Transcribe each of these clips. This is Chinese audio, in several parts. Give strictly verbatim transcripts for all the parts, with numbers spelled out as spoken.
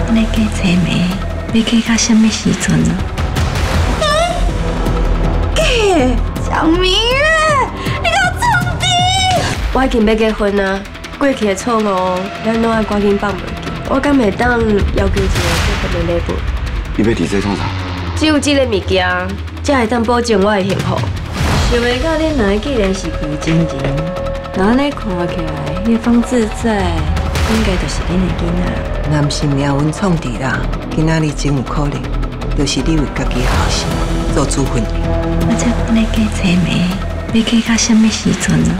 你加找妹，要加到什么时阵啊？ 假小明啊，你给我创治！ 我已经要结婚啊，过去的错误，咱拢爱赶紧放袂记。我敢袂当要求一个结婚的礼物？ 你要伫这创啥？ 只有这个物件，才会当保证我的幸福。 想袂到恁两个既然是旧情人，那安尼看起来，迄方自在应该就是恁的囡仔。 男性命运创治啦，今仔日真有可能，就是你为家己后生做主婚。 我再帮你加找妹，要加到什么时阵啊？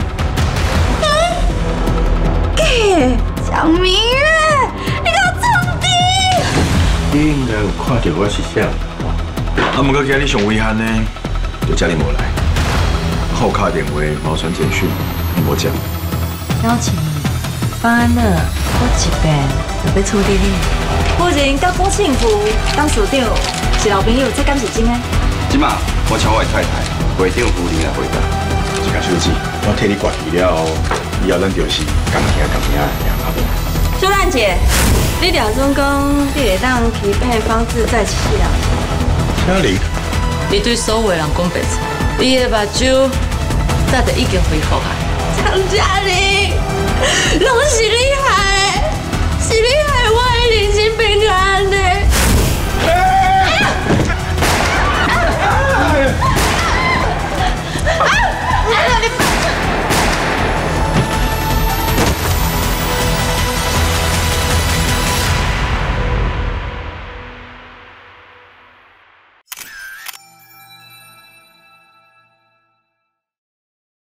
假小明啊，你给我创治！ 你应该有看到我是啥？啊，不过今日上遗憾呢，就家里无来。后卡电话、毛传简讯，你无讲。 邀请你，方安乐，我一遍就要处理你。 夫人甲郭庆福当署长是老朋友，这敢是真的？ 即马我请我的太太会长夫人来回答。 这个手机我替你挂去了后，以后咱就是共听共听的，好不？ 秀兰姐，你俩总讲你会当欺骗方自在一世人。 嘉玲， 你对所有的人讲白菜，你的目睭早就已经恢复啊。 张嘉玲。